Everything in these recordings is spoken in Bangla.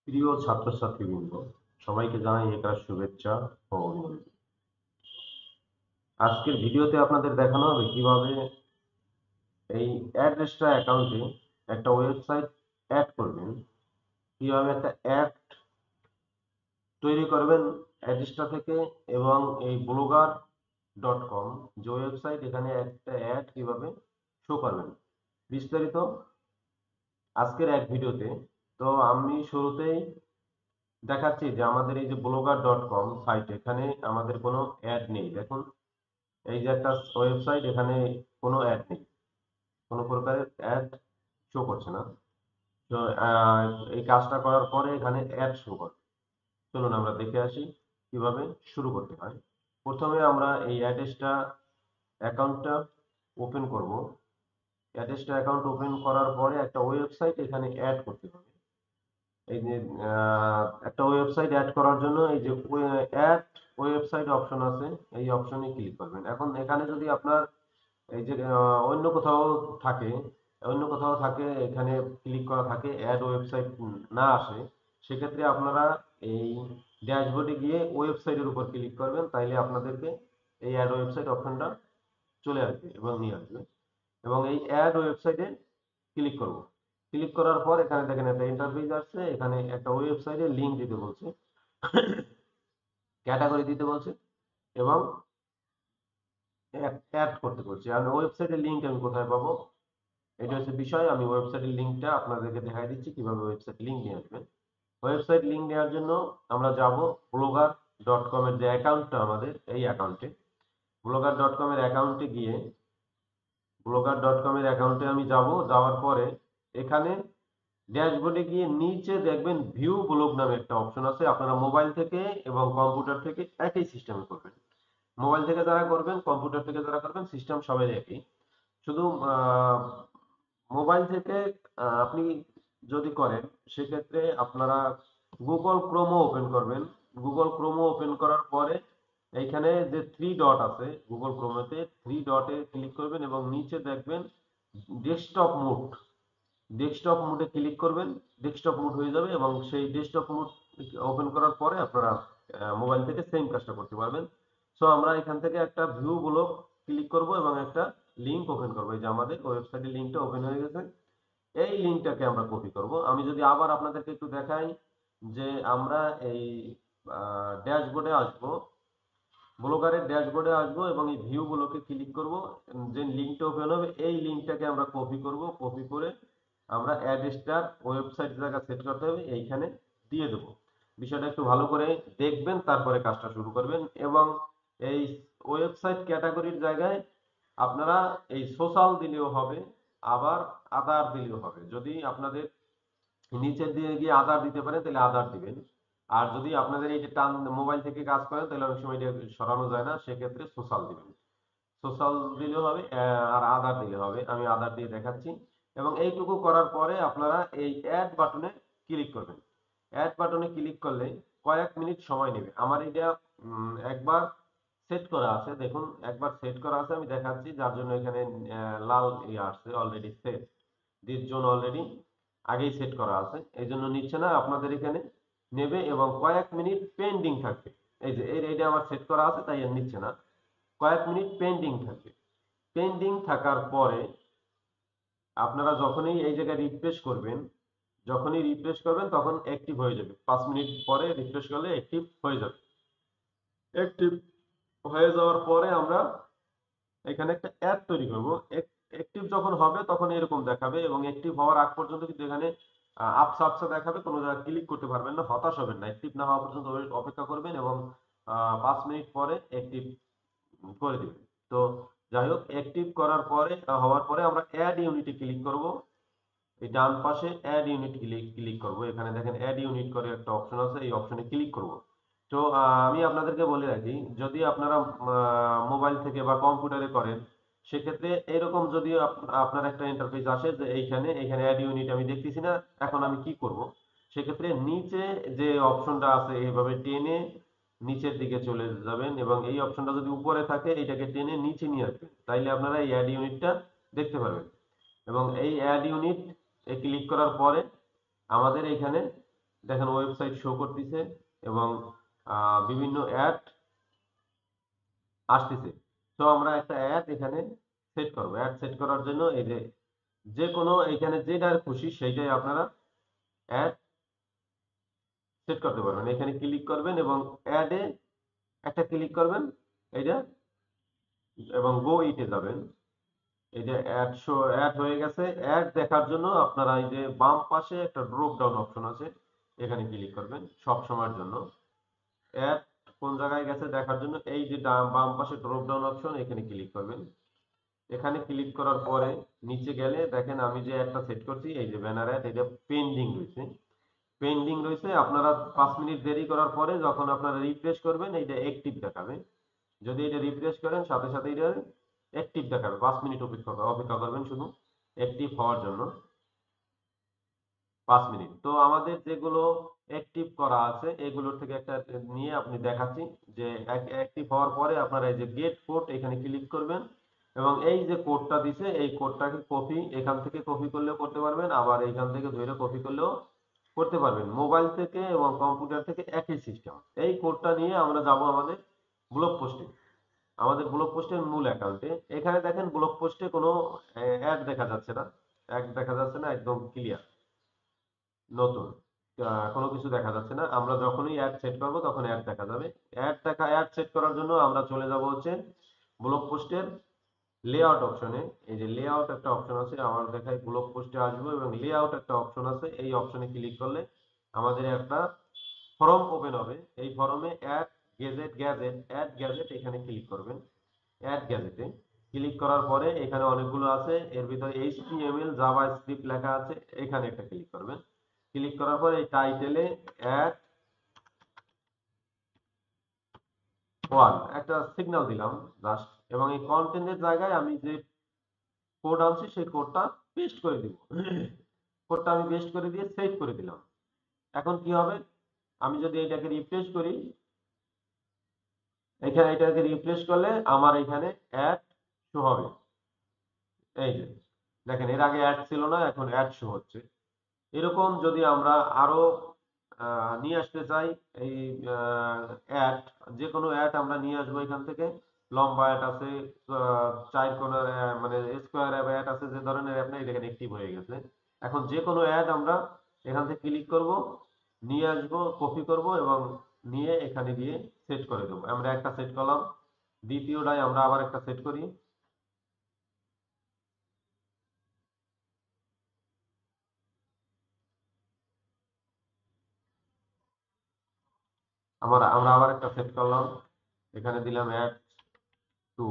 প্রিয় ছাত্রছাত্রীবৃন্দ, সবাইকে জানাই একার শুভেচ্ছা ও অভিনন্দন। আজকের ভিডিওতে আপনাদের দেখানো হবে কিভাবে এই অ্যাড্রেসটা অ্যাকাউন্টে একটা ওয়েবসাইট অ্যাড করবেন, কিভাবে একটা অ্যাড তৈরি করবেন অ্যাড্রেসটা থেকে, এবং এই blogger.com যে ওয়েবসাইট, এখানে একটা অ্যাড কিভাবে শো করবেন বিস্তারিত আজকের এক ভিডিওতে। তো আমি শুরুতেই দেখাচ্ছি যে আমাদের এই যে blogger.com সাইট, এখানে আমাদের কোনো অ্যাড নেই। দেখুন, এই যে একটা ওয়েবসাইট, এখানে কোনো অ্যাড নেই, কোনো প্রকারের অ্যাড শো করছে না। তো এই কাজটা করার পরে এখানে অ্যাড শো করে। চলুন আমরা দেখে আসি কিভাবে শুরু করতে হয়। প্রথমে আমরা এই অ্যাড্রেসটা অ্যাকাউন্টটা ওপেন করব। অ্যাড্রেসটা অ্যাকাউন্ট ওপেন করার পরে একটা ওয়েবসাইট এখানে অ্যাড করতে হবে। এই যে একটা ওয়েবসাইট অ্যাড করার জন্য এই যে অ্যাড ওয়েবসাইট অপশন আছে, এই অপশনে ক্লিক করবেন। এখন এখানে যদি আপনার এই যে অন্য কোথাও থাকে, এখানে ক্লিক করা থাকে, অ্যাড ওয়েবসাইট না আসে, সেক্ষেত্রে আপনারা এই ড্যাশবোর্ডে গিয়ে ওয়েবসাইটের উপর ক্লিক করবেন, তাইলে আপনাদেরকে এই অ্যাড ওয়েবসাইট অপশনটা চলে আসবে এবং নিয়ে আসবে। এবং এই অ্যাড ওয়েবসাইটে ক্লিক করব। ক্লিক করার পর এখানে দেখেন একটা ইন্টারফেস আসছে, এখানে একটা ওয়েবসাইটের লিঙ্ক দিতে বলছে, ক্যাটাগরি দিতে বলছে, এবং অ্যাড করতে বলছে। আর ওয়েবসাইটের লিঙ্ক আমি কোথায় পাবো, এটা হচ্ছে বিষয়। আমি ওয়েবসাইটের লিঙ্কটা আপনাদেরকে দেখাই দিচ্ছি কিভাবে ওয়েবসাইট লিঙ্ক নিয়ে আসবেন। ওয়েবসাইট লিঙ্ক নেওয়ার জন্য আমরা যাব blogger.com এর যে অ্যাকাউন্টটা আমাদের, এই অ্যাকাউন্টে, blogger.com এর অ্যাকাউন্টে গিয়ে, blogger.com এর অ্যাকাউন্টে আমি যাব। যাওয়ার পরে এখানে ড্যাশবোর্ডে গিয়ে নিচে দেখবেন ভিউ ব্লগ নামে একটা অপশন আছে। আপনারা মোবাইল থেকে এবং কম্পিউটার থেকে একই সিস্টেমে করবেন। মোবাইল থেকে যারা করবেন, কম্পিউটার থেকে যারা করবেন, সিস্টেম সবাই একই। শুধু মোবাইল থেকে আপনি যদি করেন, সেক্ষেত্রে আপনারা গুগল ক্রোমও ওপেন করবেন। গুগল ক্রোমও ওপেন করার পরে এইখানে যে থ্রি ডট আছে, গুগল ক্রোমেতে থ্রি ডটে ক্লিক করবেন এবং নিচে দেখবেন ডেস্কটপ মোড। ডেস্কটপ মোডে ক্লিক করবেন, ডেস্কটপ মোড হয়ে যাবে এবং সেই ডেস্কটপ মোড ওপেন করার পরে আপনারা মোবাইল থেকে সেম কাজটা করতে পারবেন। সো আমরা এখান থেকে একটা ভিউ ব্লগ ক্লিক করব এবং একটা লিঙ্ক ওপেন করবো। এই যে আমাদের ওয়েবসাইটের লিঙ্কটা ওপেন হয়ে গেছে, এই লিঙ্কটাকে আমরা কপি করব। আমি যদি আবার আপনাদেরকে একটু দেখাই যে আমরা এই ড্যাশবোর্ডে আসবো, ব্লগারের ড্যাশবোর্ডে আসবো এবং এই ভিউ গুলোকে ক্লিক করব। যে লিঙ্কটা ওপেন হবে, এই লিঙ্কটাকে আমরা কপি করব। কপি করে আমরা অ্যাড্রেসটার ওয়েবসাইট জায়গা সেট করতে হবে, এইখানে দিয়ে দেবো। বিষয়টা একটু ভালো করে দেখবেন, তারপরে কাজটা শুরু করবেন। এবং এই ওয়েবসাইট ক্যাটাগরির জায়গায় আপনারা এই সোশ্যাল দিলেও হবে, আবার আদার দিলেও হবে। যদি আপনাদের নিচের দিকে গিয়ে আদার দিতে পারেন, তাহলে আদার দিবেন। আর যদি আপনাদের এই যে টান মোবাইল থেকে কাজ করেন, তাহলে অনেক সময় এটা সরানো যায় না, সেক্ষেত্রে সোশ্যাল দিবেন। সোশ্যাল দিলেও হবে, আর আদার দিলে হবে। আমি আদার দিয়ে দেখাচ্ছি। এবং এইটুকু করার পরে আপনারা এই অ্যাড বাটনে ক্লিক করবেন। অ্যাড বাটনে ক্লিক করলে কয়েক মিনিট সময় নেবে। আমার এটা একবার সেট করা আছে, দেখুন একবার সেট করা আছে, আমি দেখাচ্ছি। যার জন্য এখানে লাল ইয়ে আসছে, already set, this zone already আগেই সেট করা আছে, এই জন্য নিচ্ছে না। আপনাদের এখানে নেবে এবং কয়েক মিনিট পেন্ডিং থাকবে। এই যে এইটা আমার সেট করা আছে, তাই আর নিচ্ছে না। কয়েক মিনিট পেন্ডিং থাকবে। পেন্ডিং থাকার পরে আপনারা যখনই এই জায়গায় রিফ্রেশ করবেন, তখন অ্যাক্টিভ হয়ে যাবে। 5 মিনিট পরে রিফ্রেশ করলে অ্যাক্টিভ হয়ে যাবে। অ্যাক্টিভ হয়ে যাওয়ার পরে আমরা এখানে একটা অ্যাড তৈরি করব। অ্যাক্টিভ যখন হবে তখন এরকম দেখাবে, এবং অ্যাক্টিভ হওয়ার আগ পর্যন্ত কিন্তু এখানে আপসা আপসা দেখাবে, কোনো জায়গায় ক্লিক করতে পারবেন না। হতাশ হবেন না, অ্যাক্টিভ না হওয়া পর্যন্ত অপেক্ষা করবেন এবং 5 মিনিট পরে অ্যাক্টিভ করে দিবেন। তো যাই হোক, অ্যাক্টিভ করার পরে হওয়ার পরে আমরা অ্যাড ইউনিটে ক্লিক করব। এই ডান পাশে অ্যাড ইউনিট ক্লিক করব। এখানে দেখেন অ্যাড ইউনিট করে একটা অপশন আছে, এই অপশনে ক্লিক করব। তো আমি আপনাদেরকে বলে রাখি, যদি আপনারা মোবাইল থেকে বা কম্পিউটারে করেন, সেক্ষেত্রে এরকম যদি আপনার একটা ইন্টারফেস আসে যে এখানে অ্যাড ইউনিট আমি দেখতেছি না, এখন আমি কি করব, সেক্ষেত্রে নিচে যে অপশনটা আছে, এইভাবে টেনে নিচের দিকে চলে যাবেন এবং এই অপশনটা যদি উপরে থাকে, এটাকে টেনে নিচে নিয়ে আসবেন, তাইলে আপনারা এই অ্যাড ইউনিটটা দেখতে পারবেন। এবং এই অ্যাড ইউনিট এ ক্লিক করার পরে আমাদের এখানে দেখেন ওয়েবসাইট শো করতেছে এবং বিভিন্ন অ্যাড আসতেছে। তো আমরা একটা অ্যাড এখানে সেট করব। অ্যাড সেট করার জন্য এই যে যে কোনো এখানে যেটা খুশি সেইটাই আপনারা অ্যাড সেট করতে পারবেন। এখানে ক্লিক করবেন এবং অ্যাডে একটা ক্লিক করবেন এইটা এবং গো ইটে যাবেন। এই যে অ্যাড শো অ্যাড হয়ে গেছে। অ্যাড দেখার জন্য আপনারা এই যে বাম পাশে একটা ড্রপ ডাউন অপশন আছে, এখানে ক্লিক করবেন সব সময়ের জন্য। অ্যাড কোন জায়গায় গেছে দেখার জন্য এই যে বাম পাশে ড্রপ ডাউন অপশন, এখানে ক্লিক করবেন। এখানে ক্লিক করার পরে নিচে গেলে দেখেন আমি যে একটা সেট করছি এই যে ব্যানার অ্যাড, এটা পেন্ডিং রয়েছে। পেন্ডিং রয়েছে, আপনারা 5 মিনিট দেরি করার পরে যখন আপনারা রিফ্রেশ করবেন এইটা অ্যাক্টিভ দেখাবে। যদি এটা রিফ্রেশ করেন সাথে সাথে এটা অ্যাক্টিভ দেখাবে। 5 মিনিট অপেক্ষা করবেন শুধু অ্যাক্টিভ হওয়ার জন্য। 5 মিনিট। তো আমাদের যেগুলো অ্যাক্টিভ করা আছে এগুলোর থেকে একটা নিয়ে আপনি দেখাচ্ছি যে অ্যাক্টিভ হওয়ার পরে আপনারা এই যে গেট কোড এখানে ক্লিক করবেন এবং এই যে কোডটা দিছে এই কোডটাকে কপি এখান থেকে কপি করলেও করতে পারবেন, আবার এইখান থেকে ধরে কপি করলেও করতে পারবেন। মোবাইল থেকে এবং কম্পিউটার থেকে একই সিস্টেম। এই কোডটা নিয়ে আমরা যাব আমাদের ব্লগ পোস্টে, আমাদের ব্লগ পোস্টের মূল অ্যাকাউন্টে। এখানে দেখেন ব্লগ পোস্টে কোনো অ্যাড দেখা যাচ্ছে না, অ্যাড দেখা যাচ্ছে না, একদম ক্লিয়ার নতুন। কোনো কিছু দেখা যাচ্ছে না। আমরা যখনই অ্যাড সেট করব তখন অ্যাড দেখা যাবে। অ্যাড সেট করার জন্য আমরা চলে যাব হচ্ছে ব্লগ পোস্টের লেআউট অপশনে। এই যে লেআউট একটা অপশন আছে, আমার দেখায় ব্লগ পোস্টে আসবো এবং লেআউট একটা অপশন আছে, এই অপশনে ক্লিক করলে আমাদের একটা ফর্ম ওপেন হবে। এই ফর্মে অ্যাড গ্যাজেট এখানে ক্লিক করবেন। অ্যাড গ্যাজেটে ক্লিক করার পরে এখানে অনেকগুলো আছে, এর ভিতরে এইচটিএমএল জাভাস্ক্রিপ্ট লেখা আছে, এখানে একটা ক্লিক করবেন। ক্লিক করার পরে এই টাইটেলে অ্যাড ওয়ান একটা সিগন্যাল দিলাম জাস্ট, এবং এই কন্টেন্টের জায়গায় আমি যে কোড আনছি সেই কোডটা পেস্ট করে দিব। কোডটা আমি পেস্ট করে দিয়ে সেভ করে দিলাম। এখন কি হবে, আমি যদি এটাকে রিফ্রেশ করি, এখানে এটাকে রিফ্রেশ করলে আমার এখানে অ্যাড শো হবে। এই যে দেখেন এর আগে অ্যাড ছিল না, এখন অ্যাড শো হচ্ছে। এরকম যদি আমরা আরো নিয়ে আসতে চাই এই অ্যাড, যে কোনো অ্যাড আমরা নিয়ে আসবো এখান থেকে। লম্বা অ্যাড আছে, চার কোণার মানে স্কোয়ার অ্যাড আছে, যে ধরনের অ্যাড নাই দেখেন অ্যাক্টিভ হয়ে গেছে। এখন যে কোনো অ্যাড আমরা এখান থেকে ক্লিক করব, নিয়ে আসবো, কপি করব এবং নিয়ে এখানে গিয়ে সেট করে দেবো। আমরা একটা সেট করলাম, দ্বিতীয়টায় আমরা আবার একটা সেট করি। আমরা আবার একটা সেট করলাম, এখানে দিলাম অ্যাড টু।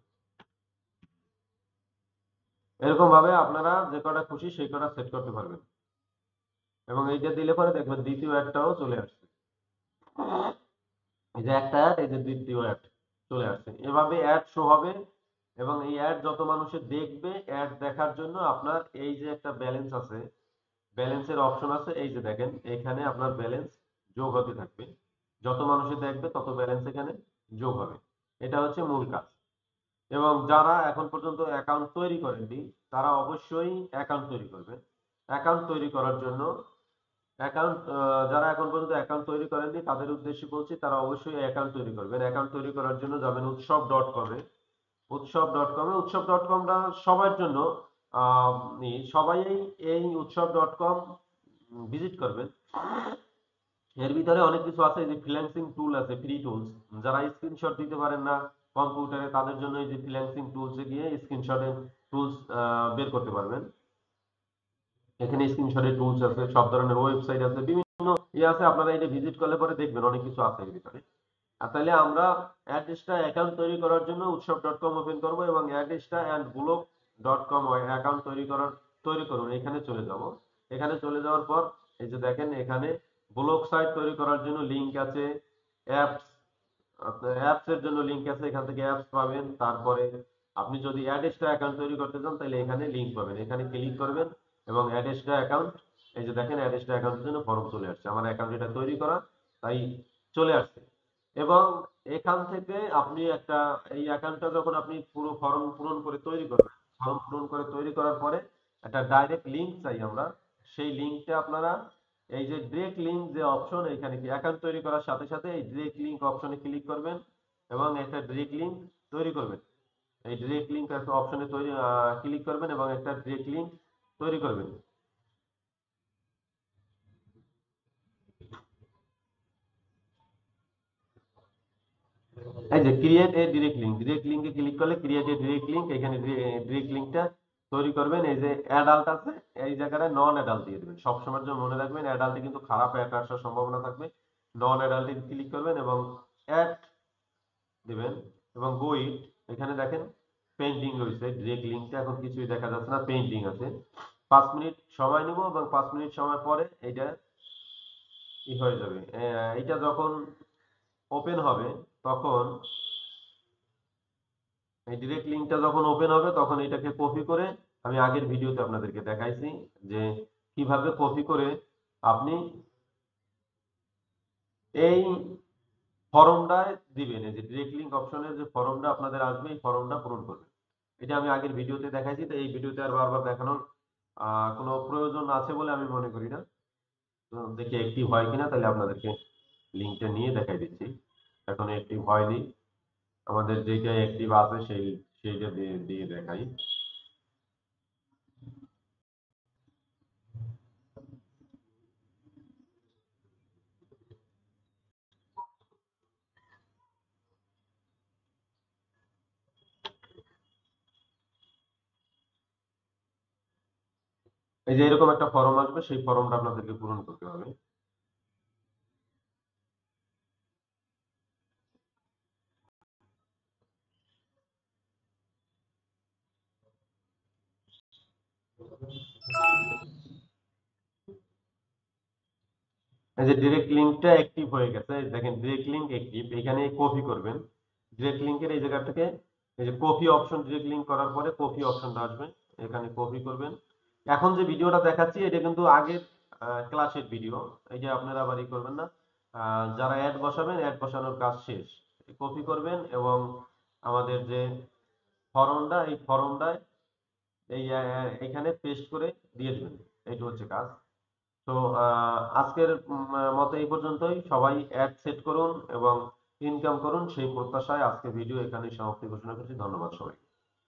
এরকম ভাবে আপনারা যে কটা খুশি সেই কটা সেট করতে পারবেন এবং এইটা দিলে পরে দেখবেন দ্বিতীয় অ্যাডটাও চলে আসছে। এই যে একটা অ্যাড, এই যে দ্বিতীয় অ্যাড চলে আসছে। এভাবে অ্যাড শো হবে এবং এই অ্যাড যত মানুষের দেখবে, অ্যাড দেখার জন্য আপনার এই যে একটা ব্যালেন্স আছে, ব্যালেন্সের অপশন আছে, এই যে দেখেন এখানে আপনার ব্যালেন্স যোগ হতে থাকবে। যত মানুষের দেখবে তত ব্যালেন্স এখানে যোগ হবে। এটা হচ্ছে মূল কাজ। এবং যারা এখন পর্যন্ত অ্যাকাউন্ট তৈরি করেননি তারা অবশ্যই অ্যাকাউন্ট তৈরি করবেন। অ্যাকাউন্ট তৈরি করার জন্য যারা এখন পর্যন্ত অ্যাকাউন্ট তৈরি করেননি তাদের উদ্দেশ্যে বলছি, তারা অবশ্যই অ্যাকাউন্ট তৈরি করবেন। অ্যাকাউন্ট তৈরি করার জন্য যাবেন উৎসব.com-এ। উৎসব.com-টা সবার জন্য। আহ, সবাই এই উৎসব.com ভিজিট করবেন। এর ভিতরে অনেক কিছু আছে, এই যে ফ্রিল্যান্সিং টুল আছে, ফ্রি টুলস। যারা স্ক্রিনশট দিতে পারেন না কম্পিউটারে, তাদের জন্য এই যে ফ্রিল্যান্সিং টুলসে গিয়ে স্ক্রিনশটের টুলস বের করতে পারবেন। এখানে স্ক্রিনশটের টুলস আছে, সব ধরনের ওয়েবসাইট আছে, বিভিন্ন ইয়ে আছে। আপনারা এটা ভিজিট করলে পরে দেখবেন অনেক কিছু আছে এর ভিতরে। আর তাহলে আমরা অ্যাড্রেসটা অ্যাকাউন্ট তৈরি করার জন্য উৎসব.com ওপেন করব এবং অ্যাড্রেসটা অ্যান্ড ব্লগ.com অ্যাকাউন্ট তৈরি করুন, এখানে চলে যাব। এখানে চলে যাওয়ার পর এই যে দেখেন এখানে ব্লগ সাইট তৈরি করার জন্য লিংক আছে, অ্যাপস, আপনার অ্যাপস এর জন্য লিংক আছে, এখান থেকে অ্যাপস পাবেন। তারপরে আপনি যদি অ্যাডেস্টা অ্যাকাউন্ট তৈরি করতে চান তাহলে এখানে লিংক পাবেন, এখানে ক্লিক করবেন এবং অ্যাডেস্টা অ্যাকাউন্ট, এই যে দেখেন অ্যাডেস্টা অ্যাকাউন্টের জন্য ফর্ম চলে আসছে। আমার অ্যাকাউন্ট এটা তৈরি করা, তাই চলে আসছে। এবং এখান থেকে আপনি একটা এই অ্যাকাউন্টটা যখন আপনি পুরো ফর্ম পূরণ করে তৈরি করবেন, ফর্ম পূরণ করে তৈরি করার পরে একটা ডাইরেক্ট লিংক চাই আমরা। সেই লিংকটা আপনারা এই যে ডিরেক্ট লিঙ্ক যে অপশন, এখানে কি অ্যাকাউন্ট তৈরি করার সাথে সাথে এই ডিরেক্ট লিঙ্ক অপশনে ক্লিক করবেন এবং একটা ডিরেক্ট লিঙ্ক তৈরি করবেন। এই ডিরেক্ট লিঙ্ক একটা অপশনে তৈরি ক্লিক করবেন এবং একটা ডিরেক্ট লিঙ্ক তৈরি করবেন। এই যে create a direct link, direct লিঙ্কে ক্লিক করলে ক্রিয়েট এ ডিরেক্ট লিঙ্ক, এখানে ডিরেক্ট লিঙ্কটা তৈরি করবেন। এই যে অ্যাডাল্ট আছে, এই জায়গায় নন অ্যাডাল্ট দিয়ে দেবেন। সবসময়ের জন্য মনে রাখবেন অ্যাডাল্টে কিন্তু খারাপ অ্যাড আসার সম্ভাবনা থাকবে। নন অ্যাডাল্টে ক্লিক করবেন এবং অ্যাড দিবেন এবং গো ইট। এখানে দেখেন পেন্ডিং রয়েছে, ডিরেক্ট লিঙ্কটা এখন কিছুই দেখা যাচ্ছে না, পেন্ডিং আছে। 5 মিনিট সময় নেব এবং 5 মিনিট সময় পরে এটা হয়ে যাবে। এটা যখন ওপেন হবে তখন, এই ডিরেক্ট লিঙ্কটা যখন ওপেন হবে তখন এটাকে কপি করে, আমি আগের ভিডিওতে আপনাদেরকে দেখাইছি যে কিভাবে কপি করে আপনি এই ফর্মটায় দিবেন। এই যে ডিরেক্ট লিঙ্ক অপশনের যে ফর্মটা আপনাদের আসবে, এই ফর্মটা পূরণ করবেন। এটা আমি আগের ভিডিওতে দেখাইছি, তো এই ভিডিওতে আর বারবার দেখানোর কোনো প্রয়োজন আছে বলে আমি মনে করি না। তো দেখি অ্যাক্টিভ হয় কিনা, তাহলে আপনাদেরকে লিঙ্কটা নিয়ে দেখাই দিচ্ছি। এখন অ্যাক্টিভ হয়নি, আমাদের যেটা অ্যাক্টিভ আছে সেইটা দিয়ে দিয়ে দেখাই। এই যে এরকম একটা ফর্ম আসবে, সেই ফর্মটা আপনাদেরকে পূরণ করতে হবে। এই যে ডিরেক্ট লিঙ্কটা অ্যাক্টিভ হয়ে গেছে, এই দেখেন ডিরেক্ট লিঙ্ক অ্যাক্টিভ। এখানে কপি করবেন ডিরেক্ট লিঙ্কের এই জায়গা থেকে, এই যে কপি অপশন, ডিরেক্ট লিঙ্ক করার পরে কপি অপশনটা আসবে, এখানে কপি করবেন। এখন যে ভিডিওটা দেখাচ্ছি এটা কিন্তু আগের ক্লাসের ভিডিও, এই যে আপনারা আবার ই করবেন না। যারা অ্যাড বসাবেন, অ্যাড বসানোর কাজ শেষ। কপি করবেন এবং আমাদের যে ফর্মটা, এই ফর্মটায় এই এখানে পেস্ট করে দিয়ে দেবেন। এইটা হচ্ছে কাজ। তো আজকের মতো এই পর্যন্তই। সবাই অ্যাড সেট করুন এবং ইনকাম করুন, সেই প্রত্যাশায় আজকের ভিডিও এখানেই সমাপ্তি ঘোষণা করছি। ধন্যবাদ সবাই।